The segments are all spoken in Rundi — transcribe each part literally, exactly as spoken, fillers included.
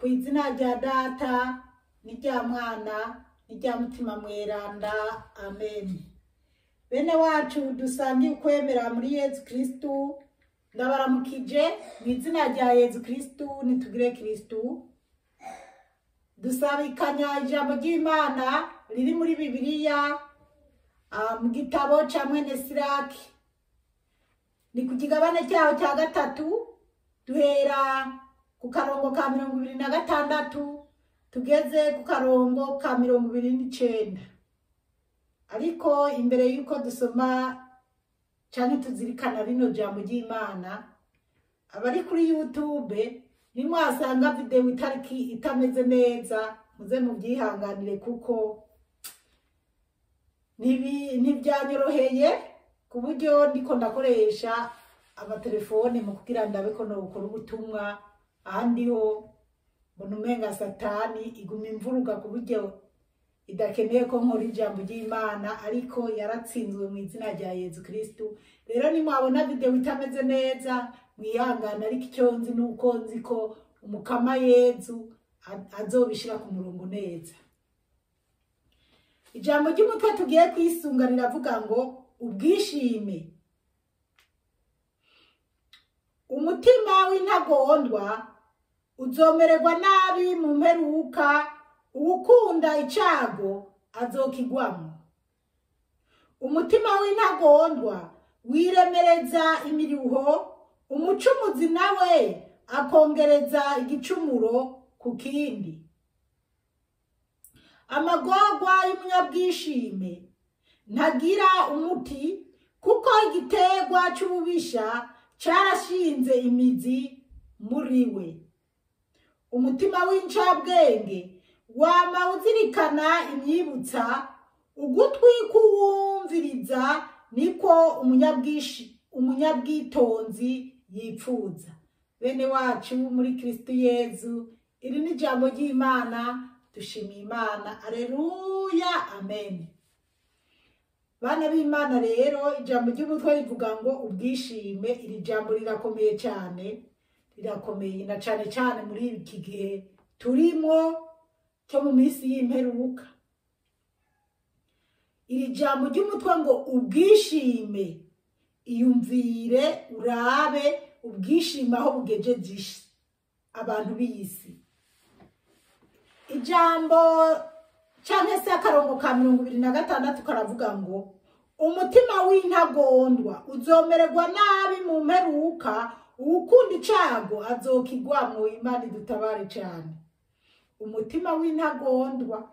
izina rya Data n'irya Mwana n'irya Mutima Mweranda, amen. Bene wacu dusangiye ukwemera muri Yezu Kristu, ndabaramukije mu izina rya Yezu Kristu, nitugire Kristu. Dusabikanya ijambo ry'Imana riri muri Bibiliya mu gitabo ca mwene Siraki, ni ku kigabane cyaho cya gatatu, duhera ku karongo ka mirongo ibiri na gatandatu tugeze ku karongo ka mirongo ibiri n'icenda. Ariko imbere yuko dusoma canke tuzirikana rino jambo ry'Imana, abari kuri YouTube nimwasanga video itariki itameze neza muze mubyihanganire, kuko nibi nibyanyoroheye ku buryo ndiko ndakoresha amatelefone mu kugira ndabe ko no gukora ubutumwa, ahandi ho mbona umenga satani iguma imvuruga ku buryo idakeneye ko nkora ijambo ry'Imana, ariko yaratsinzwe mu izina rya Yezu Kristu. Rero nimwabona video itameze neza mwihangana, ariko icyo nzi nuko nzi ko umukama Yezu azobishira ku murongo neza. Ijambo ry'umutwe tugiye kwisunga riravuga ngo ubwishime. Umutima w'intagondwa uzomererwa nabi mu mperuka, uwukunda icago azokigwamo. Umutima w'intagondwa wiremereza imiruho, umucumuzi nawe akongereza igicumuro ku kindi. Amagorwa y'umunyabwishime ntagira umuti, kuko igiterwa c'ububisha carashinze imizi muri we. Umutima w'incabwenge wama uzirikana imyibutsa, ugutwi kuwumviriza niko umunyabwishi umunyabwitonzi yipfuza. Bene wacu muri Kristu Yezu, iri ni jambo ry'Imana, dushimiye Imana. Aleluya, amen. Bana b'Imana, rero ijambo ry'umutwe rivuga ngo ubwishime. Iri jambo rirakomeye cyane, rirakomeye na cyane cyane muri iki gihe turimo cyo mu minsi y'imperuka. Iri jambo ry'umutwe ngo ubwishime, iyumvire urabe ubwishime aho bugejeje abantu b'iyisi. Ijambo cyane se akarongo ka mirongo ibiri na gatandatu karavuga ngo umutima w'intagondwa uzomererwa nabi mu mperuka, uwukunda icago azokigwamo. Imana idutabare cyane. Umutima w'intagondwa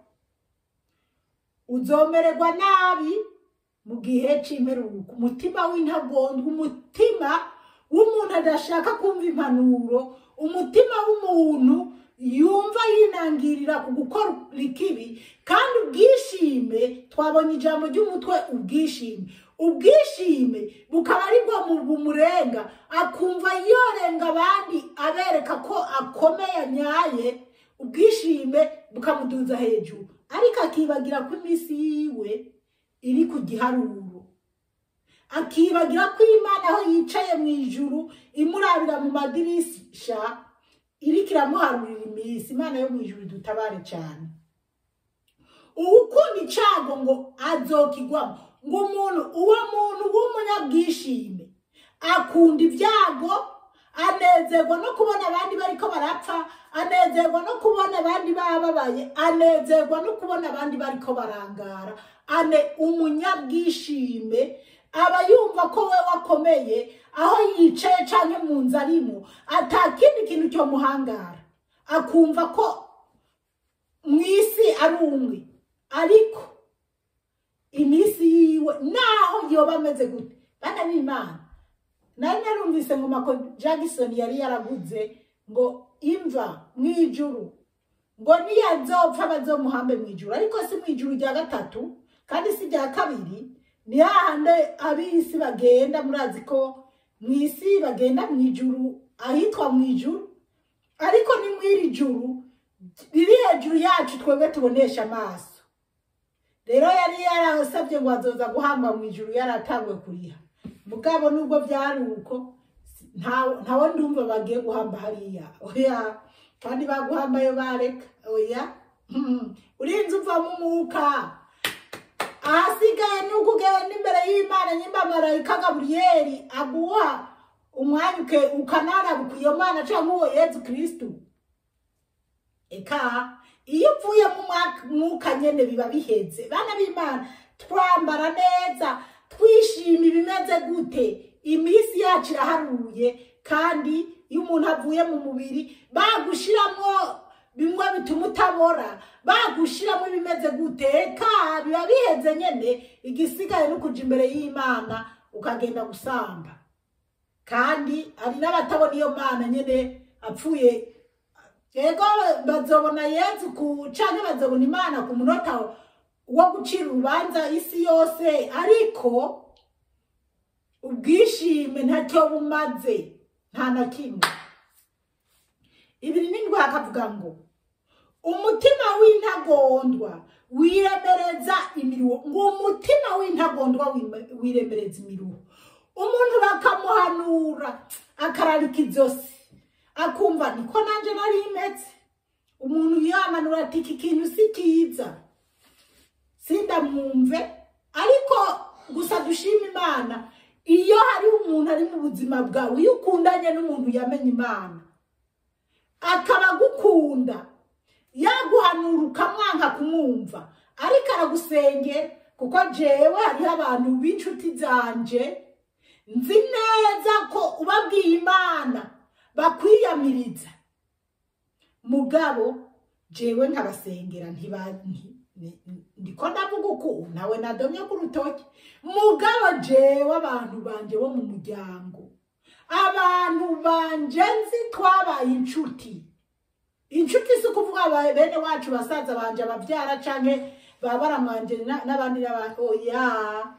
uzomererwa nabi mu gihe c'imperuka. Umutima w'intagondwa, umutima w'umuntu adashaka kumva impanuro, umutima w'umuntu yumva yinangirira ku gukora ikibi. Kandi ubwishime, twabonye ijambo ry'umutwe ubwishime. Ubwishime bukaba ari bwo bumurenga, akumva yorenga abandi abereka ko akomeye anyaye. Ubwishime bukamuduza hejuru, ariko akibagira ko iminsi yiwe iri ku giharuro, akibagira ko Imana aho yicaye mu ijuru imurabira mu madirisha iriko iramuharurira iminsi. Imana yo mu ijuru dutabare cyane. Uwukunda icago ngo azokigwamo. Ngo umuntu uwo muntu w'umunyabwishime akunda ibyago, anezerwa no kubona abandi bariko barapfa, anezerwa no kubona abandi bababaye, anezerwa no kubona abandi bariko barangara. Ane umunyabwishime aba yumva ko we wakomeye aho yicaye canke mu nzu arimo, atakindi kintu cyo muhangara, akumva ko mwisi ari umwe. Ariko imisi yiwe naho yoba ameze gute, bana b'Imana, nari narumvise ngo Michael Jackson yari yaraguze ngo imva mwijuru ngo niyazopfa bazomuhambe mwijuru, ariko si mwijuru rya gatatu kandi si rya kabiri. Ni hahande abisi bagenda, murazi ko mwisi bagenda mwijuru ahitwa mwijuru, ariko ni mwiri juru riri hejuru yacu twebwe tubonesha amaso. Rero yari yarasabye ngo azoza guhamba mwijuru, yaratangwe kuriha. Mugabo nubwo byari uko ntawo ndumva bagiye guhamba hariya. Oya, kandi baguhambaye bareka oya urinze uva mu mwuka ahasigaye nuko ugenda imbere y'Imana nyimba marayika Gaburiyeli aguha umwanyuke ukanarabuka iyo Mana cyangwa uwo Yesu Kristo. Eka iyo uvuye mu mwuka nyene biba biheze. Bana b'Imana twambara neza twishima ibimeze gute imisi yacu iraharuye kandi iyo umuntu avuye mu mubiri bagushiramwo bimwe bituma utabora bagushiramo ibimeze guteka biba biheze nyene igisigaye no kuja imbere y'Imana ukagenda gusamba. Kandi ari n'abatabona iyo Mana nyene apfuye yego bazobona Yesu ku canke bazobona Imana ku munota wo gucira urubanza isi yose, ariko ubwishime ntacyo bumaze nta na kimwe. Ibiri n'indwi hakavuga ngo umutima w'intagondwa wiremereza imiruho, ngo umutima w'intagondwa wiremereza imiruho. Umuntu bakamuhanura akararika izosi akumva niko nanje nari imeze. Umuntu yamanura ati iki kintu si kiza sindamwumve, ariko gusa dushima Imana iyo hari umuntu ari mu buzima bwawe iyo ukundanye n'umuntu yamenye Imana akaba gukunda yaguhanura ukamwanka kumwumva ariko aragusengera. Kuko jewe hariho abantu b'inshuti zanje nzi neza ko ubabwiye Imana bakwiyamiriza, mugabo jewe nkabasengera ntibanti ndiko ndavuga uko nawe nadomye ku rutoki. Mugabo jewe abantu banje bo mu muryango, abantu banje nzi twabaye inshuti. Inshuti si kuvuga bene wacu basaza banje abavyara canke babaramwanje n'abandi n'abandi oya.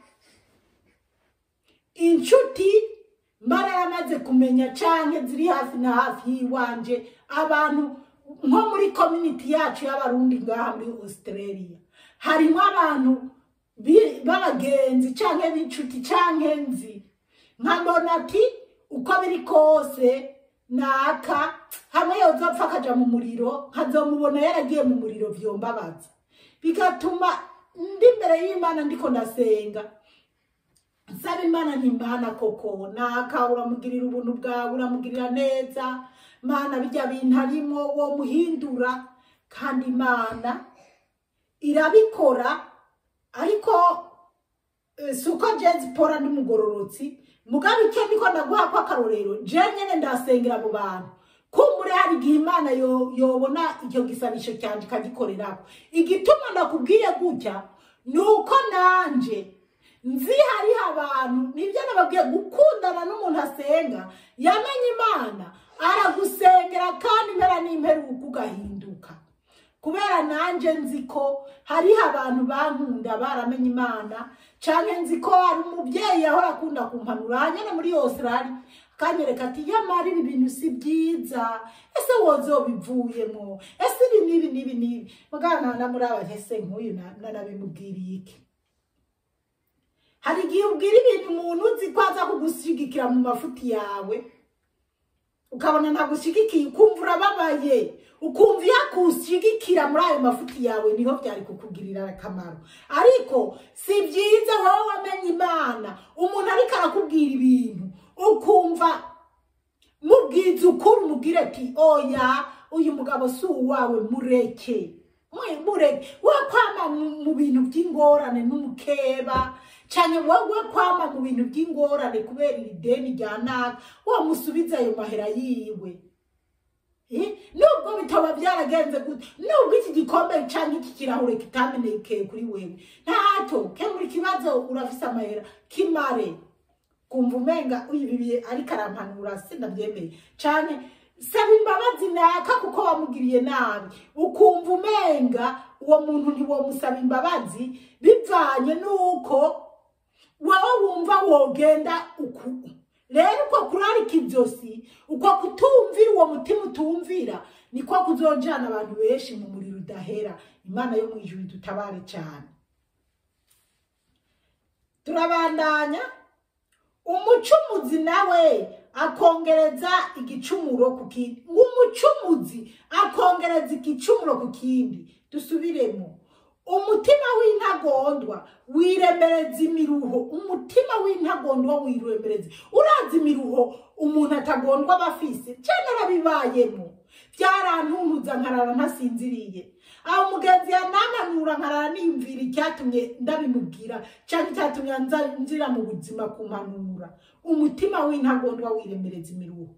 Inshuti mbara yamaze kumenya canke ziri hafi na hafi yiwanje, abantu nko muri community yacu y'abarundi ngaha muri Australia harimo abantu b'abagenzi canke b'inshuti canke nzi nkabona ati uko biri kose naka hamwe yozopfa akaja mu muriro nkazomubona yaragiye mu muriro vyombabaza, bigatuma ndi imbere y'Imana ndiko ndasenga nsaba Imana nti Mana koko naka uramugirira ubuntu bwawe uramugirira neza Mana bijya bintu arimo wo muhindura. Kandi Imana irabikora, ariko suko jezi pora n'umugororotsi mugabe icyo niko ndaguha kwa karorero je nyene ndasengera mu bantu kumure hari igihe Imana yo yobona icyo gisabisho cyanje kagikorerako. Igituma ndakubwiye gutya nuko nanje nzi hari abantu nibyo nababwiye gukundana n'umuntu asenga yamenye Imana aragusengera kandi impera n'imperuka ugahinduka. Kubera nanje nzi ko hari abantu bankunda baramenye Imana canke nzi ko ari umubyeyi yahora akunda kumpanura nyene muri Australia kanyereka ati yamari ibi bintu si byiza ese wozobivuyemo ese ibi nibi nibi nibi mugana na muri abahese nk'uyu nanabimubwiriye iki. Hari igihe ubwira ibintu umuntu uzi ko aza kugushigikira mu mafuti yawe ukabona ntagushigikiye ukumva urababaye, ukumva yakushigikira muri ayo mafuti yawe niho byari kukugirira akamaro. Ariko si byiza wowe wamenye Imana umuntu ariko arakubwira ibintu ukumva mubwiza ukuri umubwire ati oya uyu mugabo si uwawe mureke mureke we kwama mu bintu by'ingorane n'umukeba cyane wowe kwama mu bintu by'ingorane kubera ideni rya naka wo musubiza ayo mahera yiwe. Eh nubwo bitaba byaragenze gute nubwo iki gikombe cyane iki kirahure kitameneke kuri wewe ntato ke muri kibazo urafisa amahera kimare kumva umenga uyibibiye ariko arampanura sinabyemeye cyane saba imbabazi naka kuko wamugiriye nabi ukumva umenga uwo muntu ntiwo musaba imbabazi bivanye nuko wawe wumva wogenda uku. Rero uko kurarika ibyosi uko kutumvira uwo mutima utumvira niko kuzonjana abantu benshi mu muriro udahera. Imana yo mu ijuru dutabare cyane. Turabandanya umucumuzi nawe akongereza igicumuro ku kindi, umucumuzi akongereza igicumuro ku kindi. Dusubiremo, umutima w'intagondwa wiremereza imiruho, umutima w'intagondwa wiremereza. Urazi imiruho umuntu atagondwa bafise, cyane arabibayemo, byarantuntuza nkarara ntasinziriye. Aho mugenzi yanananura nkarara nimvira icyatumye ndabimubwira cyangwa icyatumye nzira mu buzima kumpanura. Umutima w'intagondwa wiremereza imiruho.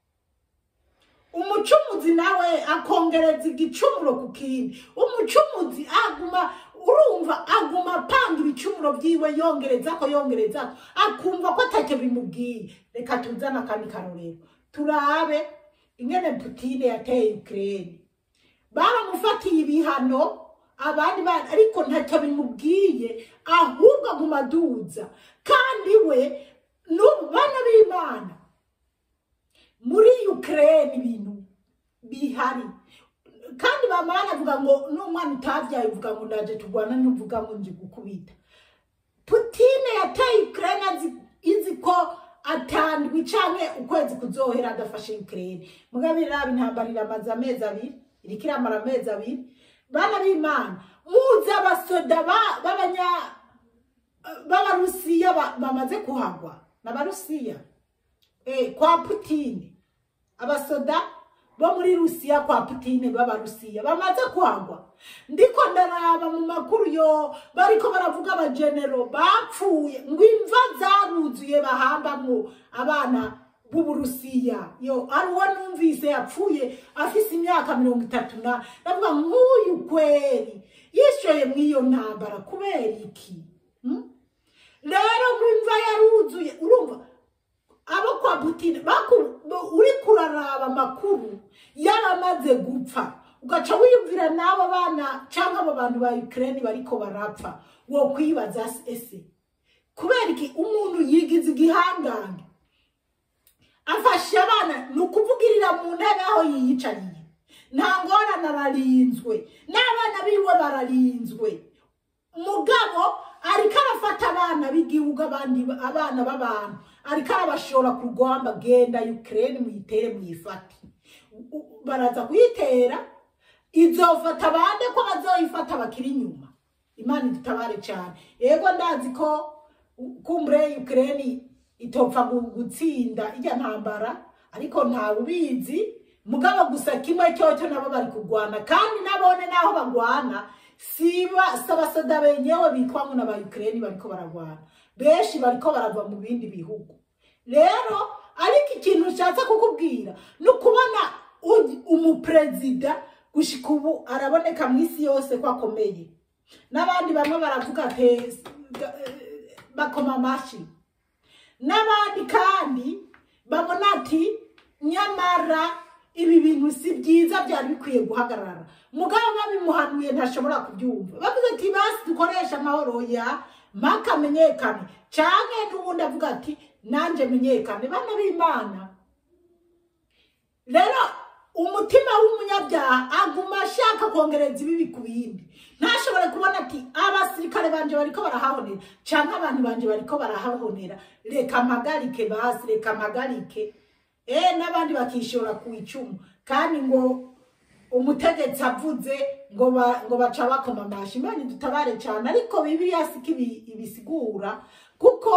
Umucumuzi nawe akongereza igicumuro ku kindi. Umucumuzi aguma, urumva aguma apanga ibicumuro byiwe yongereza ko yongereza ko, akumva ko atacyo bimubwiye. Reka tuzana kandi karorero turabe ingene Putin yateye Ukraine. Baramufatiye ibihano abandi bana, ariko ntacyo bimubwiye, ahubwo aguma aduza. Kandi we n'ubana b'Imana muri Ukraine ibintu bihari, kandi bamana avuga ngo n'umwana utavyaye uvuga ngo ndaje tugwana, n'uvuga ngo nje gukubita. Putin yateye Ukraine izi ko atandwi canke ukwezi kuzohera adafashe Ukraine. Mugabira intambara amaze amezi abiri, irikira amara amezi abiri. Bana b'Imana muza abasoda b'abanya b'Abarusiya bamaze kuhagwa n'Abarusiya eh kwa Putin. Abasoda bo muri Rusiya kwa Putin b'Abarusiya bamaze kuhagwa. Ndiko ndaraba mu makuru yo bariko baravuga aba general bapfuye, ngo imva zaruzuye bahambamwo abana b'Uburusiya. Yo ariwo numvise yapfuye afise imyaka mirongo itatu na, ndavuga nk'uyu kweri yishoye mw'iyo ntambara kubera iki? Hmm? Rero imva yaruzuye, urumva abo kwa Putin bakuru uri kuraraba makuru yaramaze gupfa, ugaca wiyumvira nabo bana cyangwa abo bantu ba Ukraine bariko barapfa, wo kwibaza ese kubera iki umuntu yigize igihangange afashe abana nukuvugirira mu ntebe aho yiyicariye, nta ngorane ararinzwe, n'abana biwe bararinzwe. Mugabo ariko arafata abana b'igihugu, abandi abana b'abantu ariko arabashora ku rwamba, genda Ukraine muyitere muyifate. Baraza kuyitera, izofata abande ko bazoyifata bakiri inyuma. Imana idutabare cyane. Yego ndazi ko kumbure Ukraine itopfa gutsinda ijya ntambara, ariko nta ubizi. Mugabo gusa kimwe cyoco nabo bari kugwana, kandi nabone naho bagwana siba sabasoda benyewe bitwa ngo n'aba Ukraine bariko baragwana, beshi bariko barava mu bindi bihugu. Rero ariko ikintu cyatse kukubwira no kubona umupresident gushika ubu araboneka mu isi yose ko akomeye, n'abandi bamwe baravuga te bakoma amashi, n'abandi kandi babona ati nyamara ibi bintu si byiza, byari bikwiye guhagarara. Mugabo babimuhanuye ntashobora kubyumva, bavuze ati basi dukoresha amahoro ya maka menyekane, canke n'ubundi avuga ati nanje menyekane. Bana b'Imana, rero umutima w'umunyabyaha aguma ashaka kongereza ibibi ku bindi. Ntashobore kubona ati abasirikare banje bariko barahahonera canke abantu banje bariko barahahonera, reka mpagarike basi, reka mpagarike. Eh n'abandi bakishora ku icumu, kandi ngo umutegetsi avuze ngo ba, ngo baca bakoma amashi. Imana dutabare cyane, ariko Bibiliya siki ibisigura, kuko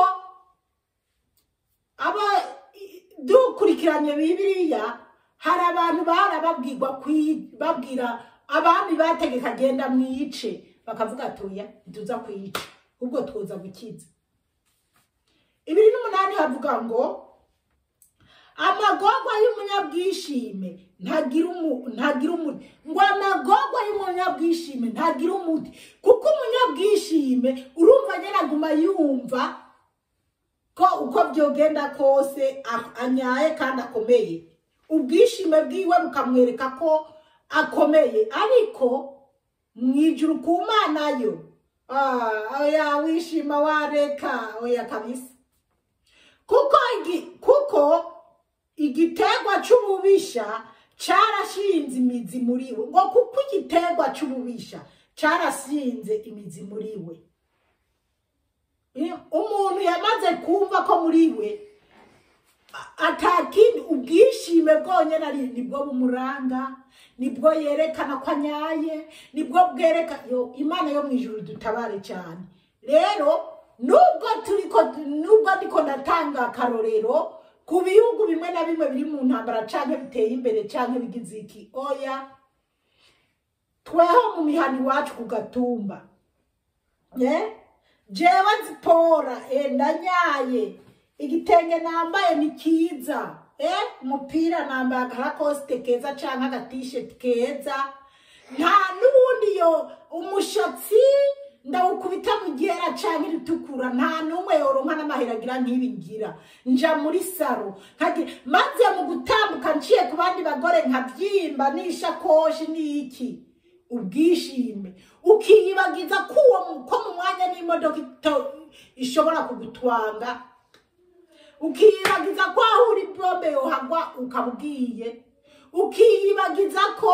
aba dukurikiranye Bibiliya hari abantu barababwirwa babwira abami bategeka genda mwice, bakavuga atoya tuza kwica ubwo twoza gukiza. Ibiri n'umunani havuga ngo amagogwa y'umunyabwishime ntagira umu ntagira umuti, ngo amagogwa y'umunyabwishime ntagira umuti, kuko umunyabwishime urumva nyaraguma yumva ko uko byogenda kose anyaye kandi akomeye, ubwishime bwiwe bukamwereka ko akomeye. Ariko mwijuru ku Mana yo ah oya wishima wareka oya kabisa, kuko igi kuko igitegwa cy'ububisha carashinze imizi muri we, ngo kuko igitegwa cy'ububisha carashinze imizi muri we. Umuntu yamaze kumva ko muri we atakindi ubwishime bwonyene ari nibwo bumuranga, nibwo yerekana ko anyaye, nibwo bwereka yo Imana yo mwijuru dutabare cyane. Rero nubwo turiko nubwo ndiko ndatanga akarorero ku bihugu bimwe na bimwe biri mu ntambara canke biteye imbere canke bigize iki, oya tweho mu mihani wacu ku Gatumba, eh jewe zipora eh ndanyaye, igitenge nambaye ni kiza, eh umupira nambaye agarakoste keza canke aga-t-shirt keza, nta nubundi yo umushatsi ndawukubita mu gihera canke ritukura, nta numwe yoronka n'amahera agira nk'ibi ngira, nja muri saro nkagi maze mu gutambuka nciye ku bandi bagore nkabyimba n'ishakoshi n'iki, ubwishime ukiyibagiza ko ko mu mwanya n'imodoka ishobora kugutwanga, ukiyibagiza ko aho uri bombe yohagwa ukabwiye, ukiyibagiza ko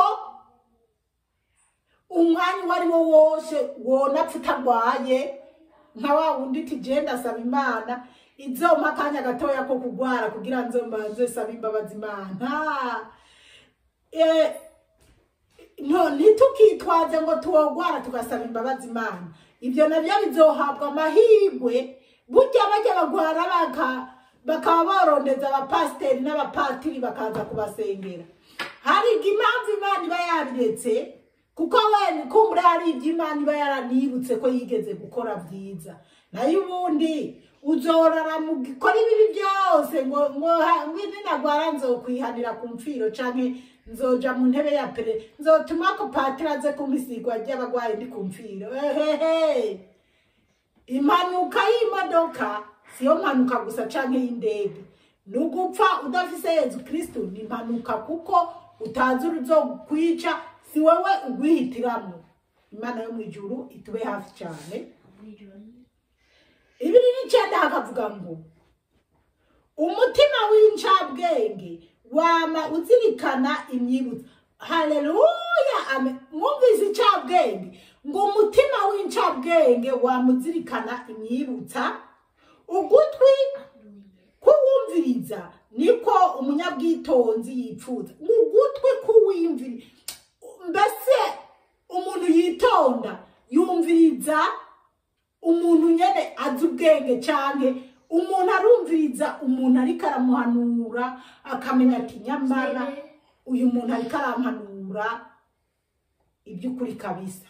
umwanya wari wo wose wona tutagwaye nka wa wundi tijenda saba Imana izoma kanya gatoya ko kugwara kugira nzombanze saba imbabazi Imana. Eh no nitukitwaze ngo tuwogwara tugasaba imbabazi Imana, ibyo nabyo bizohabwa amahirwe burya bajya bagwara baka bakaba barondeza abapasteri n'abapatiri bakaza kubasengera. Hari impamvu Imana iba yabiretse, kuko wene kumbura hari iby'Imana iba yaranibutse ko yigeze gukora byiza, nayo ubundi uzorara mu gikora ibibi byose ngo ngo ngwini nagwara nzokwihanira ku mfiro canke nzoja mu ntebe ya pere nzotuma ko patiraze kumisigwa ry'abagwaye ndi ku mfiro. Ehehe, impanuka y'imodoka siyo mpanuka gusa canke y'indege, nugupfa udafise Yesu Kristo ni impanuka kuko utazi uruzokwica, si wewe ugwihitiramo. Imana yo mwijuru itube hafi cyane. Ibiri n'icenda hakavuga ngo umutima w'incabwenge wama uzirikana imyibutso. Haleluya, amen. Mwumvise icabwenge ngo umutima w'incabwenge wama uzirikana imyibutsa, ugutwi kuwumviriza niko umunyabwitonzi yipfuza. Ugutwi kuwimviriza, mbese umuntu yitonda yumviriza umuntu nyene azi ubwenge canke umuntu arumviriza umuntu ariko aramuhanura akamenya ati nyamara uyu muntu ariko arampanura iby'ukuri kabisa.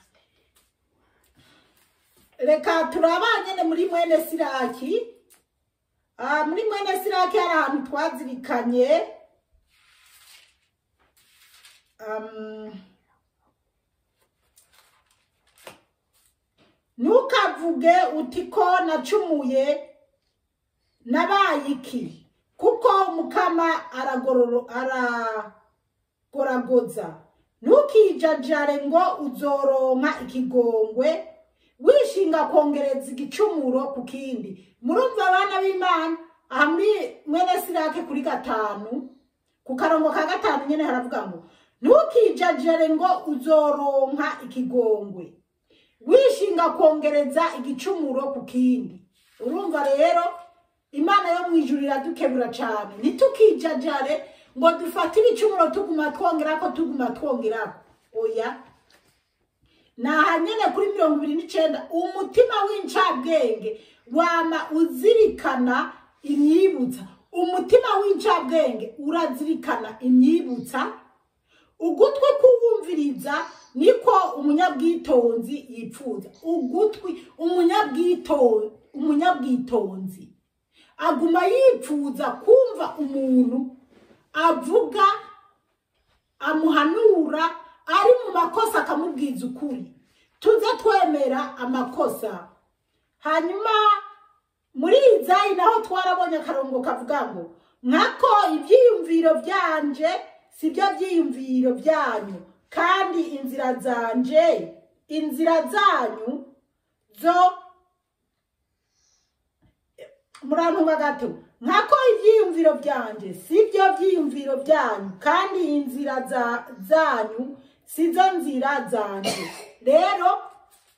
Reka turabanyene muri mwene Siraki. Ah muri mwene Siraki hari ahantu twazirikanye, um, ntukavuge uti ko nacumuye nabaye iki, kuko Mukama aragororo aragoragoza. Ntukijajare ngo uzoronka ikigongwe wishinga kongereza igicumuro ku kindi. Murumva abana b'Imana, aha muri mwene Siraki kuri gatanu ku karongo ka gatanu nyene haravuga ngo ntukijajare ngo uzoronka ikigongwe wishinga kongereza igicumuro ku kindi. Urumva rero Imana yo mwijuru iradukebura cyane, nitukijajare ngo dufate ibicumuro tuguma twongera ko tuguma twongera. Oya, na nyene kuri mirongo ibiri n'icenda umutima w'incabwenge wama uzirikana imyibutsa. Umutima w'incabwenge urazirikana imyibutsa, ugutwi kuwumviriza niko umunyabwitonzi yipfuza. Ugutwi umunyabwitonzi umunyabwitonzi aguma yipfuza kumva umuntu avuga amuhanura ari mu makosa akamubwiza ukuri. Tuze twemera amakosa. Hanyuma muri Izayi naho twarabonye akarongo kavuga ngo nkako ibyiyumviro byanje sibyo byiyumviro byanyu, kandi inzira zanje inzira zanyu zo murantunga gato. Nkako ibyiyumviro byanje sibyo byiyumviro byanyu, kandi inzira za zanyu sizo nzira zanje. Rero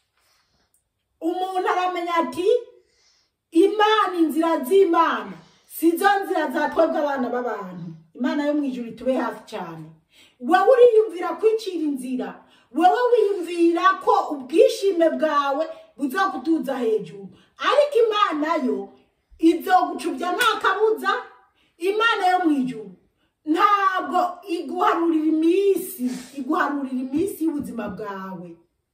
umuntu aramenya ati Imana inzira z'Imana sizo nzira zatwebwe abana b'abantu. Imana yo mwijuru tube hafi cyane. Wewe uriyumvira kwicira inzira, wewe wiyumvira ko ubwishime bwawe buzokutuza hejuru, ariko Imana yo izogucubya nta kabuza. Imana yo mwijuru ntabwo iguharurira iminsi, iguharurira iminsi y'ubuzima bwawe.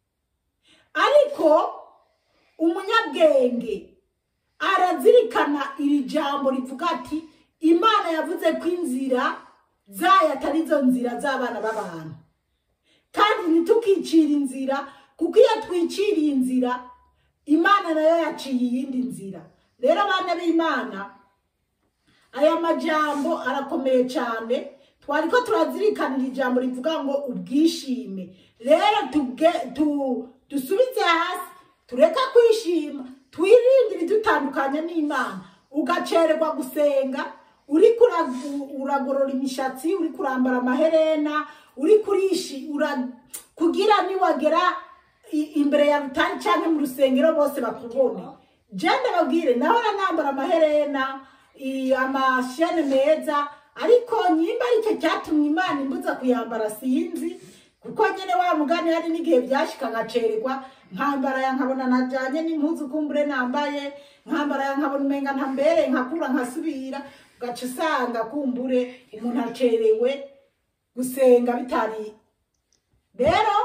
Ariko umunyabwenge arazirikana iri jambo rivuga ati Imana yavuze ko inzira zayo atari zo nzira z'abana b'abantu, kandi ntitukicira inzira, kuko iyo twiciriye inzira Imana nayo yaciye iyindi nzira. Rero abana b'Imana, aya majambo arakomeye cyane. Twariko turazirikanira ijambo rivuga ngo ubwishime. Rero tuge tu dusubize hasi, tureka kwishima, twirinde ibidutandukanya n'Imana. Ugacererwa gusenga, uri uragorora imishatsi, uri kurambara amaherena, uri kurishi ura kugira niwagera imbere ya rutani cyangwa mu rusengero bose bakubone. Jende babwire nahora nambara amaherena, amashene meza, ariko nyimba aricyo cyatumye Imana imbuza kuyambara sinzi, kuko nyene wa mugani hari n'igihe byashika ngacererwa nkambara ya nkabona najanye n'impuzu kumbure nambaye, nkambara ya nkabona umenga ntambere nkakura nkasubira, ugaca usanga kumbure umuntu acerewe gusenga bitari. Rero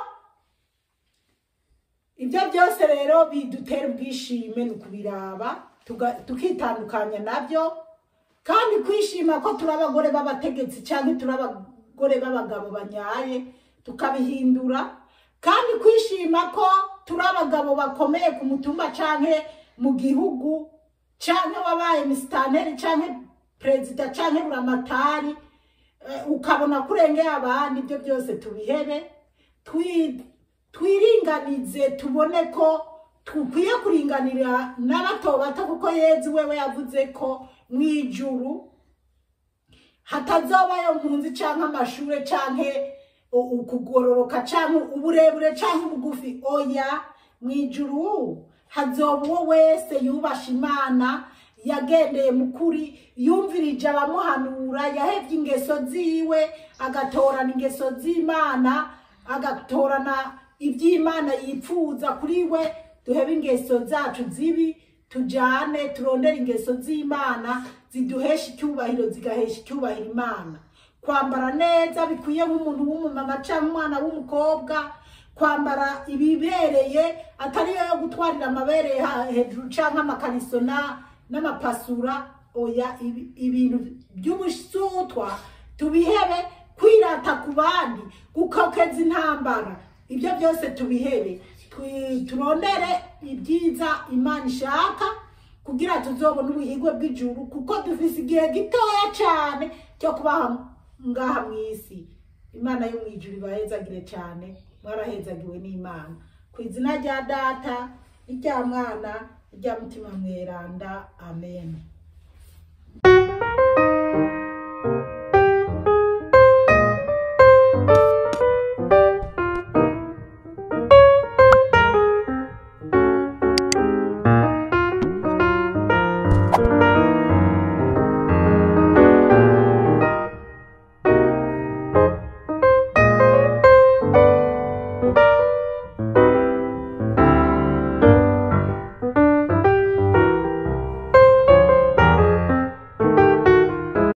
ibyo byose rero bidutera ubwishime n'ukubiraba tukitandukanya nabyo, kandi kwishima ko turabagore b'abategetsi cyangwa turabagore b'abagabo banyaye tukabihindura, kandi kwishima ko turabagabo bakomeye ku mutumba canke mu gihugu, canke wabaye misitanteri canke perezida canke buramatari, uh, ukabona kurengera abandi. Ibyo byose tubihebe, twiringanize, tubone ko tukwiye kuringanira n'abato bato, kuko Yezu wewe yavuze ko mwijuru hatazobayo mpunzi canke amashure canke ukugororoka canke uburebure canke ubugufi. Oya, mwijuru hazoba uwo wese yubasha Imana, yagendeye mukuri, yumvirije abamuhanura, yahevye ingeso ziwe, agatorana ingeso z'Imana, agatorana ivy'Imana yipfuza kuri we. Duhebe ingeso zacu zibi, tujane turondera ingeso z'Imana ziduhesha icyubahiro, zigahesha icyubahiro Imana. Kwambara neza bikwiye nk'umuntu w'umumama cyangwa umwana w'umukobwa, kwambara ibibereye atari yo gutwarira amabere hejuru cyangwa amakariso n'amapasura. Oya, ibintu by'ubusutwa tubihebe, kwirata ku bandi, gukokeza intambara, ibyo byose tubihebe, turondere ibyiza Imana ishaka kugira tuzobone ubuhigwe bw'ijuru, kuko dufise igihe gitoya cyane cyo kubaha ngaha mw'isi. Imana yo mwijuru ibahezagire cyane, mwarahezagiwe n'Imana. Ku izina rya Data, irya Mwana, irya Mutima Mweranda. Amen.